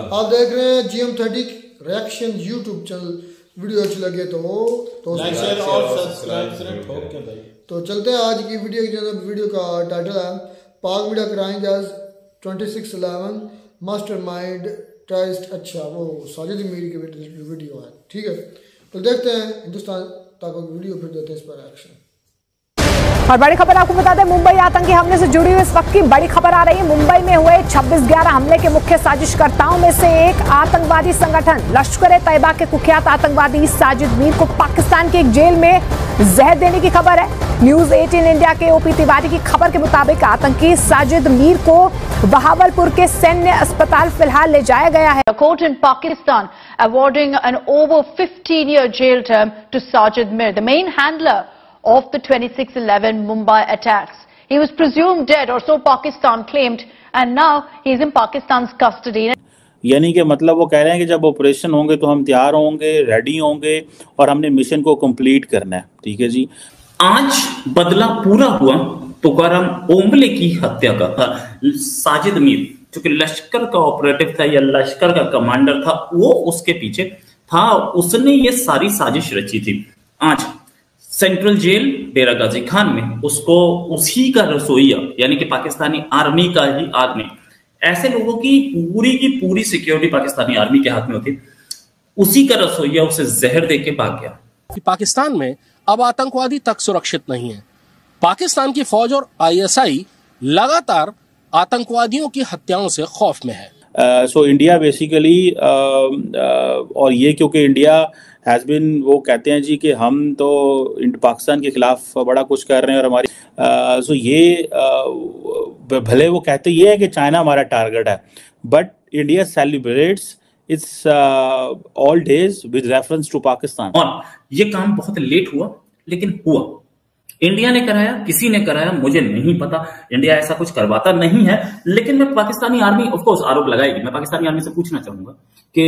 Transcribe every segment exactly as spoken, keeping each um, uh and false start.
आप देख रहे हैं G M thirty reaction YouTube channel. Video अच्छी लगे तो तो लाइक शेयर और सब्सक्राइब करें ठोक के भाई। तो चलते हैं आज की वीडियो की। वीडियो का टाइटल है पाक मीडिया कराएंगे आज twenty six eleven mastermind test. अच्छा वो साजिद मीर की वीडियो है, ठीक है। तो देखते हैं हिंदुस्तान तक वीडियो, फिर देते हैं इस पर रिएक्शन। और बड़ी खबर आपको बता दें, मुंबई आतंकी हमले से जुड़ी हुई इस वक्त की बड़ी खबर आ रही है। मुंबई में हुए छब्बीस ग्यारह हमले के मुख्य साजिशकर्ताओं में से एक आतंकवादी संगठन लश्कर-ए-तैयबा के कुख्यात आतंकवादी साजिद मीर को पाकिस्तान की एक जेल में जहर देने की खबर है। न्यूज अठारह इंडिया के ओपी तिवारी की खबर के मुताबिक आतंकी साजिद मीर को बहावलपुर के सैन्य अस्पताल फिलहाल ले जाया गया है। Court in Pakistan awarding an over fifteen year jail term to Sajid Mir, the main handler of the twenty-six eleven Mumbai attacks. He was presumed dead, or so Pakistan claimed, and now he is in Pakistan's custody. यानी कि मतलब वो कह रहे हैं कि जब operation होंगे तो हम तैयार होंगे, रेडी होंगे और हमने मिशन को कंप्लीट करना है, ठीक है जी। आज बदला पूरा हुआ तुकाराम ओंबले की हत्या का। साजिद मीर जो कि लश्कर का ऑपरेटिव था या लश्कर का कमांडर था, वो उसके पीछे था, उसने ये सारी साजिश रची थी। आज सेंट्रल जेल डेरा गाजी खान में उसको उसी का रसोइया यानी कि पाकिस्तानी आर्मी का ही आदमी, ऐसे लोगों की पूरी की पूरी सिक्योरिटी पाकिस्तानी आर्मी के हाथ में होती, उसी का रसोइया उसे जहर दे के भाग गया। पाकिस्तान में अब आतंकवादी तक सुरक्षित नहीं है। पाकिस्तान की फौज और आई एस आई लगातार आतंकवादियों की हत्याओं से खौफ में है। सो इंडिया बेसिकली और ये क्योंकि इंडिया हैज़ बिन, वो कहते हैं जी कि हम तो पाकिस्तान के खिलाफ बड़ा कुछ कर रहे हैं और हमारी सो uh, so ये uh, भले वो कहते ये है कि चाइना हमारा टारगेट है, but India celebrates its all days with reference to Pakistan. और ये काम बहुत लेट हुआ, लेकिन हुआ। इंडिया ने कराया, किसी ने कराया, मुझे नहीं पता। इंडिया ऐसा कुछ करवाता नहीं है, लेकिन मैं पाकिस्तानी आर्मी ऑफ कोर्स आरोप लगाएगी। मैं पाकिस्तानी आर्मी से पूछना चाहूंगा कि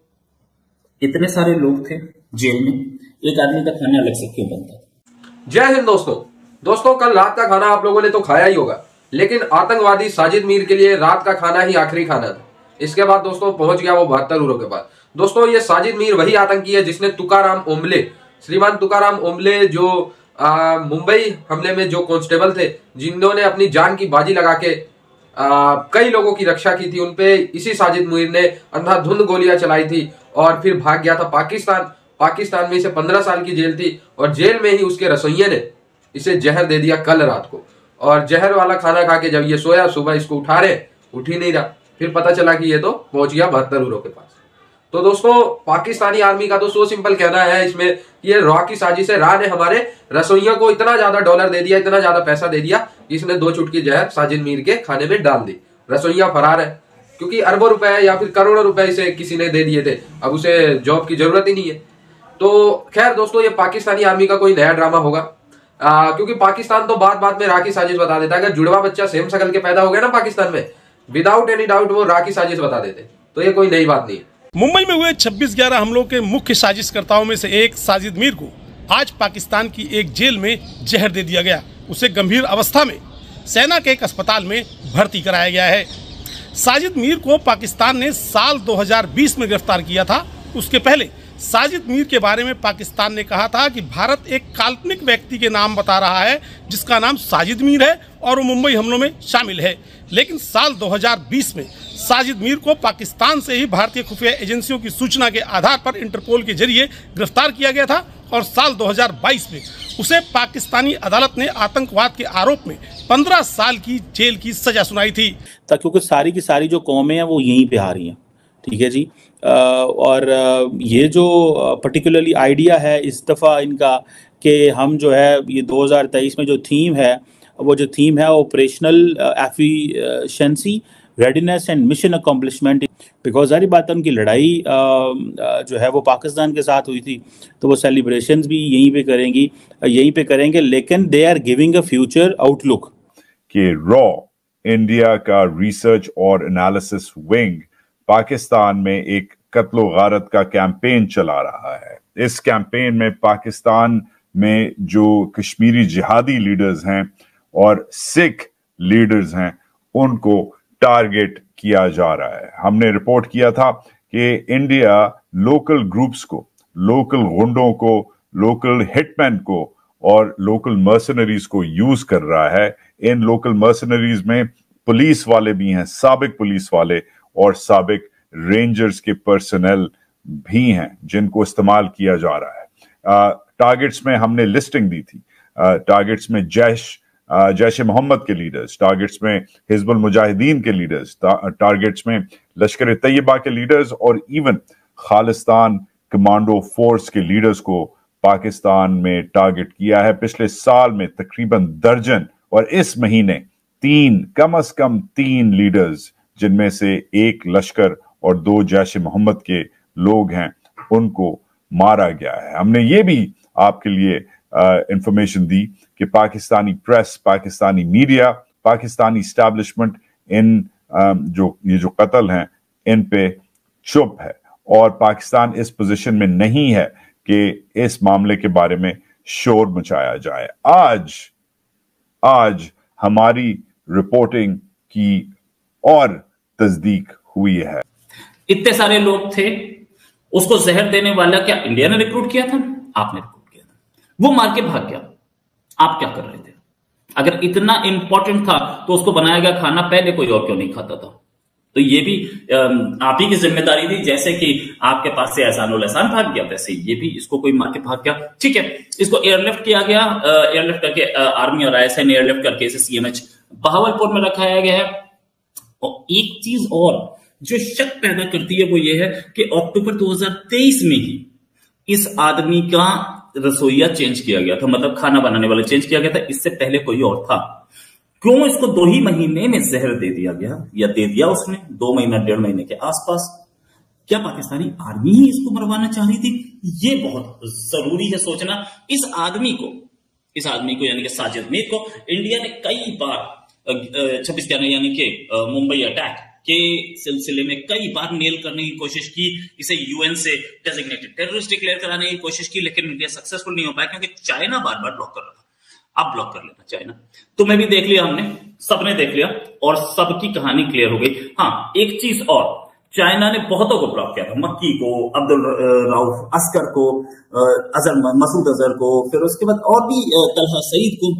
इतने सारे लोग थे जेल में, एक आदमी का खाना अलग से क्यों बनता? जय हिंद दोस्तों। दोस्तों कल रात का खाना आप लोगों ने तो खाया ही होगा, लेकिन आतंकवादी साजिद मीर के लिए रात का खाना ही आखिरी खाना था। इसके बाद दोस्तों पहुंच गया वो बहत्तर उरों के बाद। दोस्तों ये साजिद मीर वही आतंकी है जिसने तुकाराम ओंबले, श्रीमान तुकाराम ओंबले जो मुंबई हमले में जो कांस्टेबल थे, जिन्होंने अपनी जान की बाजी लगा के आ, कई लोगों की रक्षा की थी, उनपे इसी साजिद मीर ने अंधाधुंध गोलियां चलाई थी और फिर भाग गया था पाकिस्तान। पाकिस्तान में इसे पंद्रह साल की जेल थी और जेल में ही उसके रसोइये ने इसे जहर दे दिया कल रात को। और जहर वाला खाना खा के जब ये सोया, सुबह इसको उठा रहे, उठ ही नहीं रहा। फिर पता चला कि ये तो पहुंच गया बहत्तर उरों के पास। तो दोस्तों पाकिस्तानी आर्मी का तो सो सिंपल कहना है इसमें, ये रॉ की साजिश है। रॉ ने हमारे रसोइयों को इतना ज्यादा डॉलर दे दिया, इतना ज्यादा पैसा दे दिया, इसने दो चुटकी जहर साजिद मीर के खाने में डाल दी। रसोइया फरार है, क्योंकि अरबों रुपए या फिर करोड़ों रुपए इसे किसी ने दे दिए थे, अब उसे जॉब की जरूरत ही नहीं है। तो खैर दोस्तों ये पाकिस्तानी आर्मी का कोई नया ड्रामा होगा, आ, क्योंकि पाकिस्तान तो बात बात में रॉ की साजिश बता देता है। अगर जुड़वा बच्चा सेम शकल के पैदा हो गया ना पाकिस्तान में, विदाउट एनी डाउट वो रॉ की साजिश बता देते। तो ये कोई नई बात नहीं है। मुंबई में हुए छब्बीस ग्यारह हमलों के मुख्य साजिशकर्ताओं में से एक साजिद मीर को आज पाकिस्तान की एक जेल में जहर दे दिया गया। उसे गंभीर अवस्था में सेना के एक अस्पताल में भर्ती कराया गया है। साजिद मीर को पाकिस्तान ने साल दो हज़ार बीस में गिरफ्तार किया था। उसके पहले साजिद मीर के बारे में पाकिस्तान ने कहा था कि भारत एक काल्पनिक व्यक्ति के नाम बता रहा है जिसका नाम साजिद मीर है और वो मुंबई हमलों में शामिल है। लेकिन साल दो हज़ार बीस में साजिद मीर को पाकिस्तान से ही भारतीय खुफिया एजेंसियों की सूचना के आधार पर इंटरपोल के जरिए गिरफ्तार किया गया था और साल दो हज़ार बाईस में उसे पाकिस्तानी अदालत ने आतंकवाद के आरोप में पंद्रह साल की जेल की सजा सुनाई थी। क्योंकि सारी की सारी जो कौमें हैं वो यहीं पे आ रही हैं, ठीक है जी। और ये जो पर्टिकुलरली आइडिया है इस दफ़ा इनका कि हम जो है ये दो हज़ार तेईस में जो थीम है, वो जो थीम है operational efficiency, readiness and mission accomplishment. Because सारी बात उनकी लड़ाई जो है वो पाकिस्तान के साथ हुई थी, तो वो सेलिब्रेशंस भी यहीं पे करेंगी, यहीं पे करेंगे, लेकिन they are giving a future outlook. कि रॉ इंडिया का रिसर्च और एनालिसिस विंग पाकिस्तान में एक कत्लो गारत का कैंपेन चला रहा है। इस कैंपेन में पाकिस्तान में जो कश्मीरी जिहादी लीडर्स हैं और सिख लीडर्स हैं, उनको टारगेट किया जा रहा है। हमने रिपोर्ट किया था कि इंडिया लोकल ग्रुप्स को, लोकल गुंडों को, लोकल हिटमैन को और लोकल मर्सनरीज को यूज कर रहा है। इन लोकल मर्सनरीज में पुलिस वाले भी हैं, साबिक पुलिस वाले और साबिक रेंजर्स के पर्सनल भी हैं जिनको इस्तेमाल किया जा रहा है। टारगेट्स में हमने लिस्टिंग दी थी, टारगेट्स में जैश जैश मोहम्मद के लीडर्स, टारगेट्स में हिजबुल मुजाहिदीन के लीडर्स, टारगेट्स में लश्कर तैयबा के लीडर्स और इवन खालिस्तान कमांडो फोर्स के लीडर्स को पाकिस्तान में टारगेट किया है। पिछले साल में तकरीबन दर्जन और इस महीने तीन, कम अज कम तीन लीडर्स, जिनमें से एक लश्कर और दो जैश मोहम्मद के लोग हैं, उनको मारा गया है। हमने ये भी आपके लिए इंफॉर्मेशन दी कि Pakistani press, Pakistani media, Pakistani establishment in uh, जो ये जो कत्ल हैं इन पे चुप है और पाकिस्तान इस पोजीशन में नहीं है कि इस मामले के बारे में शोर मचाया जाए। आज आज हमारी रिपोर्टिंग की और तस्दीक हुई है। इतने सारे लोग थे, उसको जहर देने वाला क्या इंडिया ने रिक्रूट किया था? आपने रिक्रूट किया था, वो मार के भाग गया। आप क्या कर रहे थे? अगर इतना इंपॉर्टेंट था तो उसको बनाया गया खाना पहले कोई और क्यों नहीं खाता था? तो ये भी आप ही की जिम्मेदारी थी। जैसे कि आपके पास से एहसान उल एहसान भाग गया, वैसे ये भी इसको कोई मार के भाग गया। ठीक है, इसको एयरलिफ्ट किया गया, एयरलिफ्ट करके आर्मी और आईएसआई ने एयरलिफ्ट करके इसे सीएमएच बहावलपुर में रखाया गया है। और एक चीज और जो शक पैदा करती है वो ये है कि अक्टूबर दो हज़ार तेईस में ही इस आदमी का रसोईया चेंज किया गया था, मतलब खाना बनाने वाला चेंज किया गया था। इससे पहले कोई और था। क्यों इसको दो ही महीने में जहर दे दिया गया, या दे दिया उसने दो महीना डेढ़ महीने के आसपास? क्या पाकिस्तानी आर्मी ही इसको मरवाना चाह रही थी? ये बहुत जरूरी है सोचना। इस आदमी को इस आदमी को यानी कि साजिद मीर को इंडिया ने कई बार छब्बीस ग्यारह यानी कि मुंबई अटैक के सिलसिले में कई बार नेल करने की कोशिश की, इसे यूएन से डेजिग्नेटेड टेररिस्ट डिक्लेयर कराने की कोशिश की, लेकिन इंडिया सक्सेसफुल नहीं हो पाया क्योंकि चाइना बार बार ब्लॉक कर रहा था। अब ब्लॉक कर लेना चाइना। तुम्हें भी देख लिया हमने, सबने देख लिया और सबकी कहानी क्लियर हो गई। हाँ, एक चीज और, चाइना ने बहुतों को ब्लॉक किया था, मक्की को, अब्दुल राउफ अस्कर को, अजहर मसूद अजहर को, फिर उसके बाद और भी तलहा सईद को।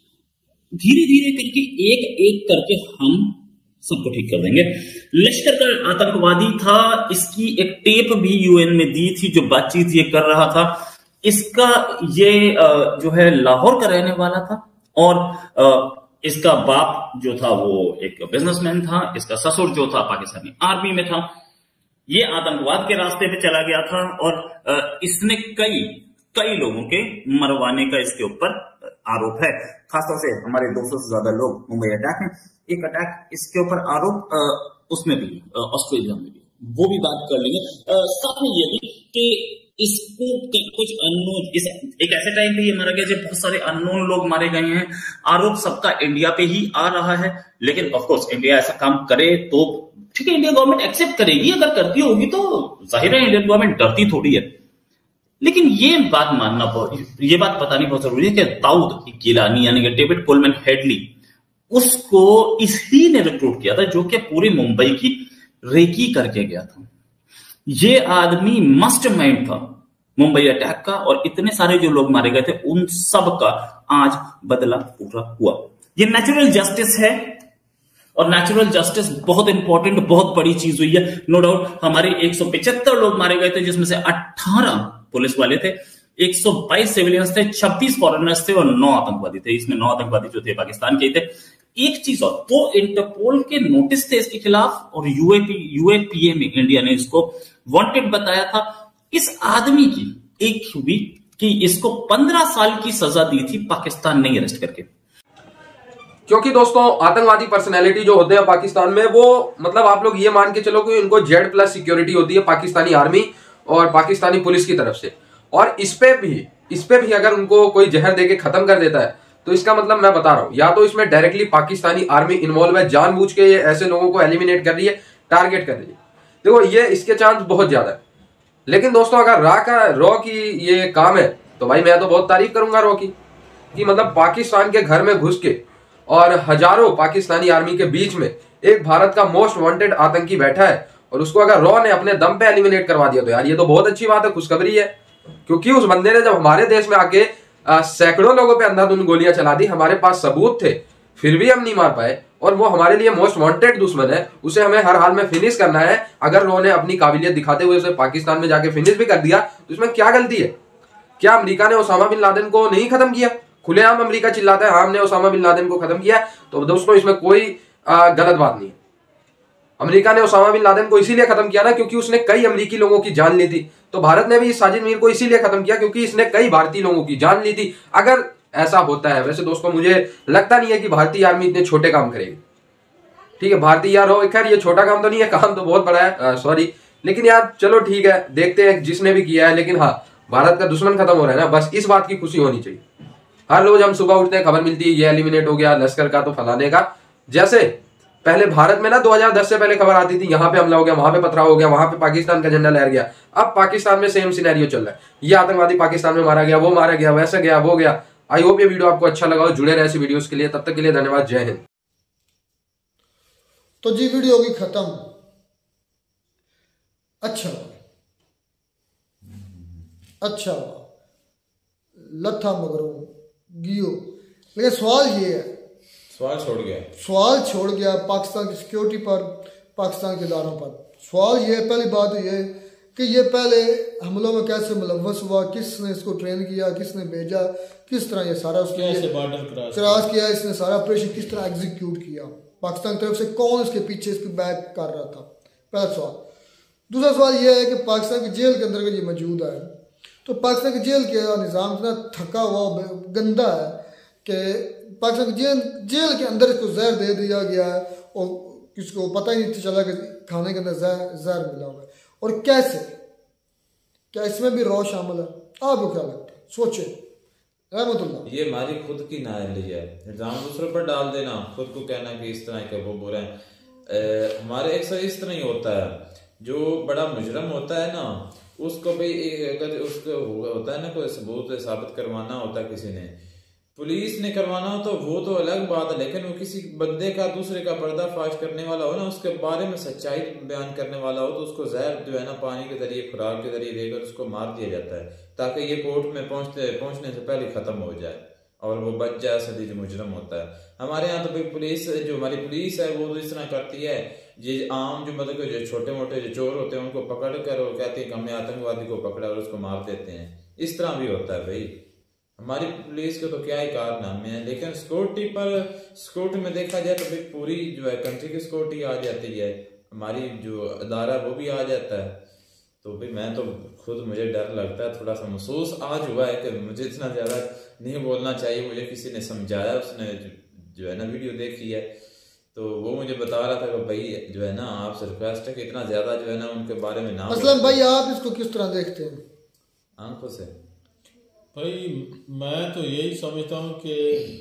धीरे धीरे करके एक एक करके हम सबको ठीक कर देंगे। लश्कर का आतंकवादी था, इसकी एक टेप भी यूएन में दी थी जो बातचीत ये कर रहा था। इसका ये जो है लाहौर का रहने वाला था और इसका बाप जो था वो एक बिजनेसमैन था, इसका ससुर जो था पाकिस्तानी आर्मी में था। ये आतंकवाद के रास्ते पे चला गया था और इसने कई कई लोगों के मरवाने का इसके ऊपर आरोप है। खासतौर से हमारे दो सौ से ज्यादा लोग मुंबई अटैक में, एक अटैक इसके ऊपर आरोप उसमें भी ऑस्ट्रेलिया में भी, वो भी बात कर लेंगे। साथ में ये भी कि इसको कुछ अननोन, इस एक ऐसे टाइम पे ये मारा गया जब बहुत सारे अननोन लोग मारे गए हैं। आरोप सबका इंडिया पे ही आ रहा है, लेकिन ऑफ कोर्स इंडिया ऐसा काम करे तो ठीक है, इंडिया गवर्नमेंट एक्सेप्ट करेगी। अगर करती होगी तो जाहिर है इंडियन गवर्नमेंट डरती थोड़ी है। लेकिन ये बात मानना बहुत, ये बात बतानी बहुत जरूरी है कि दाऊद गिलानी यानी कि डेविड कोलमैन हेडली, उसको इसी ने रिक्रूट किया था जो कि पूरी मुंबई की रेकी करके गया था। ये आदमी मास्टरमाइंड था मुंबई अटैक का और इतने सारे जो लोग मारे गए थे उन सब का आज बदला पूरा हुआ। ये नेचुरल जस्टिस है और नेचुरल जस्टिस बहुत इंपॉर्टेंट, बहुत बड़ी चीज हुई है। नो डाउट हमारे एक सौ पचहत्तर लोग मारे गए थे जिसमें से अठारह पुलिस वाले थे, एक सौ बाईस सिविलियंस थे, छब्बीस फॉरेनर्स थे और नौ आतंकवादी थे। इसमें नौ आतंकवादी जो थे पाकिस्तान के थे। एक चीज और, तो इंटरपोल के नोटिस थे इसके खिलाफ और यूएपी यूएपीए में इंडिया ने इसको वांटेड बताया था। इस आदमी की एक खूबी कि इसको पंद्रह साल की सजा दी थी पाकिस्तान ने अरेस्ट करके। क्योंकि दोस्तों आतंकवादी पर्सनैलिटी जो होते हैं पाकिस्तान में, वो मतलब आप लोग ये मान के चलो कि उनको जेड प्लस सिक्योरिटी होती है पाकिस्तानी आर्मी और पाकिस्तानी पुलिस की तरफ से। और इस पे भी इस पे भी अगर उनको कोई जहर देके खत्म कर देता है तो इसका मतलब मैं बता रहा हूं, या तो इसमें डायरेक्टली पाकिस्तानी आर्मी इन्वॉल्व है, जानबूझ के ये ऐसे लोगों को एलिमिनेट कर रही है, टारगेट कर रही है। देखो ये इसके चांस बहुत ज्यादा है। लेकिन दोस्तों अगर रॉ का रॉ की ये काम है तो भाई मैं तो बहुत तारीफ करूंगा रॉ की, कि मतलब पाकिस्तान के घर में घुस के और हजारों पाकिस्तानी आर्मी के बीच में एक भारत का मोस्ट वांटेड आतंकी बैठा है और उसको अगर रॉ ने अपने दम पे एलिमिनेट करवा दिया तो यार ये तो बहुत अच्छी बात है, खुशखबरी है। क्योंकि उस बंदे ने जब हमारे देश में आके सैकड़ों लोगों पे अंधाधुंध गोलियां चला दी, हमारे पास सबूत थे, फिर भी हम नहीं मार पाए, और वो हमारे लिए मोस्ट वांटेड दुश्मन है, उसे हमें हर हाल में फिनिश करना है। अगर रॉ ने अपनी काबिलियत दिखाते हुए उसे पाकिस्तान में जाके फिनिश भी कर दिया तो इसमें क्या गलती है? क्या अमेरिका ने ओसामा बिन लादेन को नहीं खत्म किया? खुलेआम अमेरिका चिल्लाता है हाँ हमने ओसामा बिन लादेन को खत्म किया, तो दोस्तों इसमें कोई गलत बात नहीं है। अमेरिका ने ओसामा बिन लादेन को इसीलिए खत्म किया ना क्योंकि उसने कई अमेरिकी लोगों की जान ली थी। तो भारत ने भी साजिद मीर को इसीलिए खत्म किया क्योंकि इसने कई भारतीय लोगों की जान ली थी। अगर ऐसा होता है, वैसे दोस्तों मुझे लगता नहीं है कि भारतीय आर्मी इतने छोटे काम करेगी, ठीक है। भारतीय यार हो, खैर ये छोटा काम तो नहीं है, काम तो बहुत बड़ा है, सॉरी, लेकिन यार चलो ठीक है, देखते हैं जिसने भी किया है। लेकिन हाँ, भारत का दुश्मन खत्म हो रहा है ना, बस इस बात की खुशी होनी चाहिए। हर रोज हम सुबह उठते हैं, खबर मिलती है ये एलिमिनेट हो गया लश्कर का, तो फलाने का। जैसे पहले भारत में ना दो हज़ार दस से पहले खबर आती थी यहाँ पे हमला हो गया, वहां पे पथराव हो गया, वहां पे पाकिस्तान का झंडा लहर गया। अब पाकिस्तान में सेम सिनेरियो चल रहा है, ये आतंकवादी पाकिस्तान में मारा गया, वो मारा गया, वैसे गया, वो गया। आई होप ये वीडियो आपको अच्छा लगा हो, जुड़े रहे ऐसी वीडियोस के लिए। तब तक के लिए धन्यवाद, जय हिंद। तो जी वीडियो होगी खत्म। अच्छा अच्छा लथा मगरों गियो, लेकिन सवाल ये है, सवाल छोड़ गया सवाल छोड़ गया पाकिस्तान की सिक्योरिटी पर, पाकिस्तान के इदारों पर। सवाल ये, पहली बात ये है कि ये पहले हमलों में कैसे मुलव्वस हुआ, किसने इसको ट्रेन किया, किसने भेजा, किस तरह ये सारा उसके बॉर्डर क्रॉस किया, इसने सारा ऑपरेशन किस तरह एग्जीक्यूट किया, पाकिस्तान की तरफ से कौन इसके पीछे इसको बैक कर रहा था, पहला सवाल। दूसरा सवाल यह है कि पाकिस्तान की जेल के अंदर अगर ये मौजूद है तो पाकिस्तान की जेल के निज़ाम इतना थका हुआ गंदा है कि पाकिस्तान की जेल जेल के अंदर इसको जहर दे दिया गया है और किसको पता ही नहीं चला कि खाने के अंदर जहर जहर मिला हुआ है। और कैसे, क्या इसमें भी रॉ शामिल है? आपको क्या लगता है, सोचे रहमतुल्लाह। ये हमारी खुद की नाअहली है, इल्जाम दूसरों पर डाल देना, खुद को कहना कि इस तरह के वो बुरे हैं। हमारे अक्सर इस तरह ही होता है, जो बड़ा मुजरम होता है ना उसको भी अगर उसको होता है ना कोई सबूत साबित करवाना होता है, किसी ने पुलिस ने करवाना हो तो वो तो अलग बात है, लेकिन वो किसी बंदे का दूसरे का पर्दाफाश करने वाला हो ना, उसके बारे में सच्चाई बयान करने वाला हो तो उसको जहर जो है ना पानी के जरिए, खुराक के जरिए देकर उसको मार दिया जाता है ताकि ये कोर्ट में पहुंचते पहुंचने से पहले खत्म हो जाए और वो बच जाए असली जो मुजरम होता है। हमारे यहाँ तो भाई पुलिस, जो हमारी पुलिस है वो तो इस तरह करती है, ये आम जो मतलब जो छोटे मोटे जो चोर होते हैं उनको पकड़ कर और कहते हैं कि हमने आतंकवादी को पकड़ा और उसको मार देते हैं। इस तरह भी होता है भाई, हमारी पुलिस के तो क्या ही कारनामे हैं। लेकिन सिक्योरिटी पर सिक्योरिटी में देखा जाए तो भाई पूरी जो है कंट्री की सिक्योरिटी आ जाती है, हमारी जो अदारा वो भी आ जाता है। तो भाई मैं तो खुद मुझे डर लगता है, थोड़ा सा महसूस आज हुआ है कि मुझे इतना ज्यादा नहीं बोलना चाहिए। मुझे किसी ने समझाया, उसने जो है ना वीडियो देखी है तो वो मुझे बता रहा था कि भाई जो है ना आपसे रिक्वेस्ट है कि इतना ज्यादा जो है ना उनके बारे में ना। असलम भाई आप इसको किस तरह देखते हैं? आंखों से भाई मैं तो यही समझता हूँ कि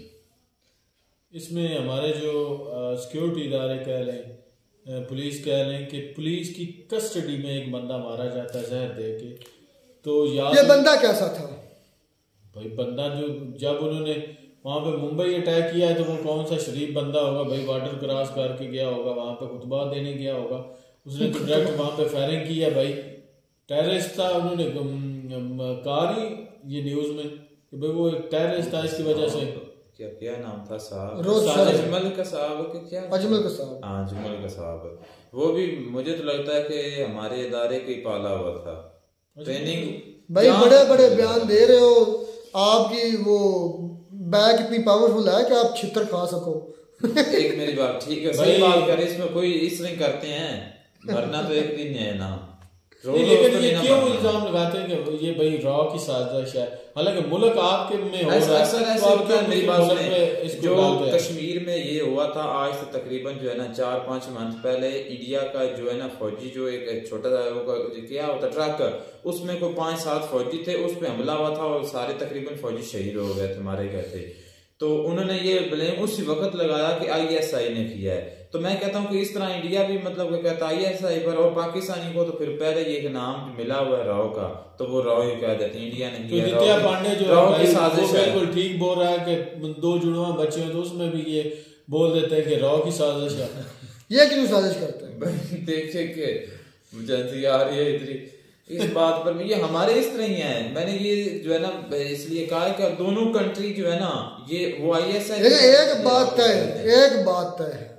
इसमें हमारे जो सिक्योरिटी इदारे कह लें, पुलिस कह लें कि पुलिस की कस्टडी में एक बंदा मारा जाता है जहर दे के, तो यार ये बंदा कैसा था भाई? बंदा जो जब उन्होंने वहाँ पे मुंबई अटैक किया है तो वो कौन सा शरीफ बंदा होगा भाई? बॉर्डर क्रॉस करके गया होगा, वहाँ पे खुतबा देने गया होगा, उसने तो डायरेक्ट वहाँ पे फायरिंग की है भाई। टेररिस्ट था, उन्होंने कहा नहीं ये न्यूज में कि भाई वो एक टेररिस्ट था, इसकी वजह से क्या क्या नाम था साहब, अजमल का साहब के क्या अजमल का साहब, हाँ अजमल का साहब, वो भी मुझे तो लगता है कि हमारे इदारे का ही पाला हुआ था। ट्रेनिंग भाई बड़े बड़े बयान दे रहे हो, आपकी वो बैग इतनी पावरफुल है कि आप छितर खा सको। एक मेरी बात ठीक है, सही बात कर, इसमें कोई इस नहीं करते हैं, मरना तो एक दिन है ना। लेकिन ये क्यों इल्जाम लगाते हैं कि ये भाई रॉ की साजिश है, हालांकि मुल्क आपके में हो रहा है। तो आप मेरी बात सुने, जो कश्मीर में ये हुआ था आज से तकरीबन जो है ना चार पांच मंथ पहले, इंडिया का जो है ना फौजी जो एक छोटा सा क्या होता ट्रक, उसमें कोई पांच सात फौजी थे, उस पर हमला हुआ था और सारे तकरीबन फौजी शहीद हो गए थे, मारे गए थे। तो उन्होंने ये ब्लेम उसी वक्त लगाया कि आईएसआई ने किया है। तो मैं कहता हूँ कि इस तरह इंडिया भी मतलब कहता है आईएसआई पर, और पाकिस्तानी को तो फिर पहले ये नाम मिला हुआ है राव का, तो वो राव ही कह देते हैं, इंडिया ने किया। तो नित्या पांडे जो राव की साजिश है, बिल्कुल ठीक बोल रहा है कि दो जुड़वा बच्चे हैं, तो उसमें भी ये बोल देते हैं कि राव की साजिश है। ये क्यों साजिश करते हैं? देखे के मुझे हंसी आ रही है इतनी इस बात पर। ये हमारे इस तरह ही है। मैंने ये जो है ना इसलिए कहा कि दोनों कंट्री जो है ना ये वो आई एस आई एक बात तय है, एक बात तय है,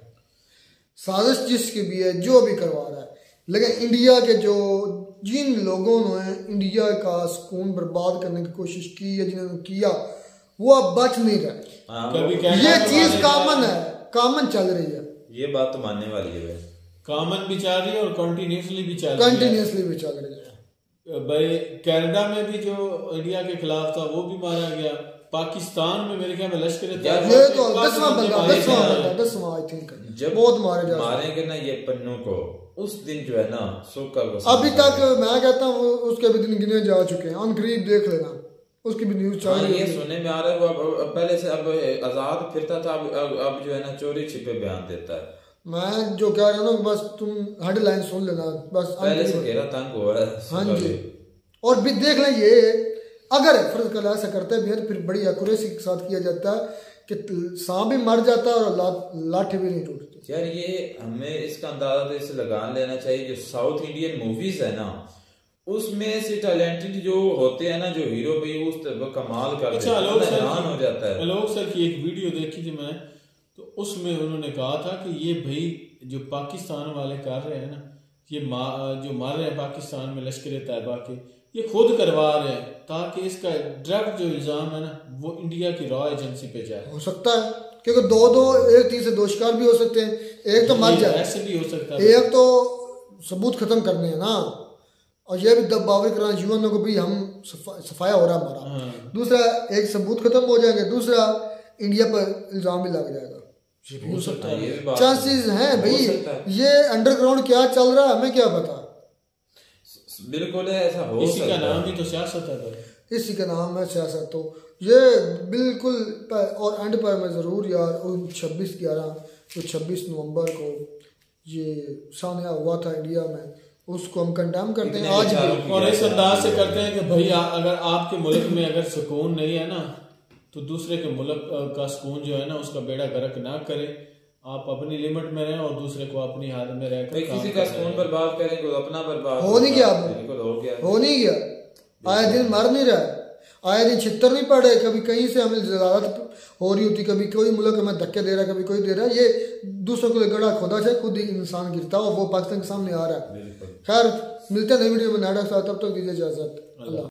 साजिश जिसकी भी है जो भी करवा रहा है, लेकिन इंडिया के जो जिन लोगों ने इंडिया का सुकून बर्बाद करने की कोशिश की है, जिन्होंने किया, वो अब बच नहीं रहे। ये चीज कॉमन है, कॉमन चल रही है। ये बात तो मानने वाली है भाई, कॉमन भी चल रही है और कंटिन्यूसली भी चल रही है कंटिन्यूसली भी चल रही है भाई। कनाडा में भी जो इंडिया के खिलाफ था वो भी मारा गया। पाकिस्तान में मेरे ख्याल में लश्कर ये तो दसवां बंदा दसवां बंदा दसवां आई थिंक जब बहुत मारे जा मारेंगे ना ये पन्नों को, उस दिन जो है ना सुख अभी तक मैं कहता हूँ उसके भी दिन गिने जा चुके हैं। ऑन करीब देख लेना, उसकी भी न्यूज चल रही है। ये सुनने में आ रहा है वो पहले से अब आजाद फिरता था, अब अब जो है ना चोरी छिपे बयान देता है। मैं जो कह रहा हूँ बस तुम हेडलाइन सुन लेना बस। पहले से कह रहा तंग हुआ है। हाँ जी, और भी देख लें, ये अगर फर्ज कर ऐसा करते भी है तो फिर बड़ी एक्यूरेसी के साथ किया जाता है कि सांप भी मर जाता है और ला, लाठी भी नहीं टूटती। यार ये हमें इसका अंदाजा तो इसे लगा लेना चाहिए, जो साउथ इंडियन मूवीज है ना उसमें से टैलेंटेड जो होते हैं ना जो हीरो भाई उस तरह कमाल करते हैं। अच्छा, हैरान हो जाता है। आलोक सर की एक वीडियो देखी थी मैं, तो उसमें उन्होंने कहा था कि ये भाई जो पाकिस्तान वाले कर रहे हैं ना, ये जो मार रहे हैं पाकिस्तान में लश्कर तैयबा के, ये खुद करवा रहे हैं ताकि इसका डायरेक्ट जो इल्जाम है ना वो इंडिया की रॉ एजेंसी पे जाए। हो सकता है क्योंकि दो दो एक तीन से दो शिकार भी हो सकते हैं, एक तो मर जाए, ऐसे भी हो सकता है, एक तो सबूत खत्म करने हैं ना, और ये भी दबाव कराना जीवन को भी हम सफाया हो रहा है हमारा। दूसरा एक सबूत खत्म हो जाएंगे, दूसरा इंडिया पर इल्जाम भी लग जाएगा। हो सकता है, चांसेस हैं भाई। ये अंडरग्राउंड क्या चल रहा है हमें क्या पता। बिल्कुल ऐसा हो इसी का नाम ही तो सियासत है, इसी का नाम है सियासत। तो ये बिल्कुल और एंड पर मैं ज़रूर यार उन छब्बीस ग्यारह जो छब्बीस नवंबर को ये सामने हुआ था इंडिया में, उसको हम कंडेम करते हैं आज भी, और इस अंदाज से करते हैं कि भाई अगर आपके मुल्क में अगर सुकून नहीं है ना तो दूसरे के मुल्क का सुकून जो है ना उसका बेड़ा गर्क ना करे। आप अपनी लिमिट में रहें और दूसरे को अपनी हालत में रहकर किसी का सुकून बर्बाद करेंगे तो अपना बर्बाद हो नहीं गया। बिल्कुल हो गया, हो नहीं गया। आए दिन मर नहीं रहा, आए दिन छितर नहीं पड़ रहे। कभी कहीं से हमें जलालत हो रही होती, कभी कोई मुल्क हमें धक्के दे रहा है, कभी कोई दे रहा है। ये दूसरों को गड़ा खोदा से खुद ही इंसान गिरता हो, वो पाकिस्तान के सामने आ रहा है। खैर मिलते हैं नई वीडियो में नाटक साथ, तब तक दीजिए इजाजत। अल्लाह।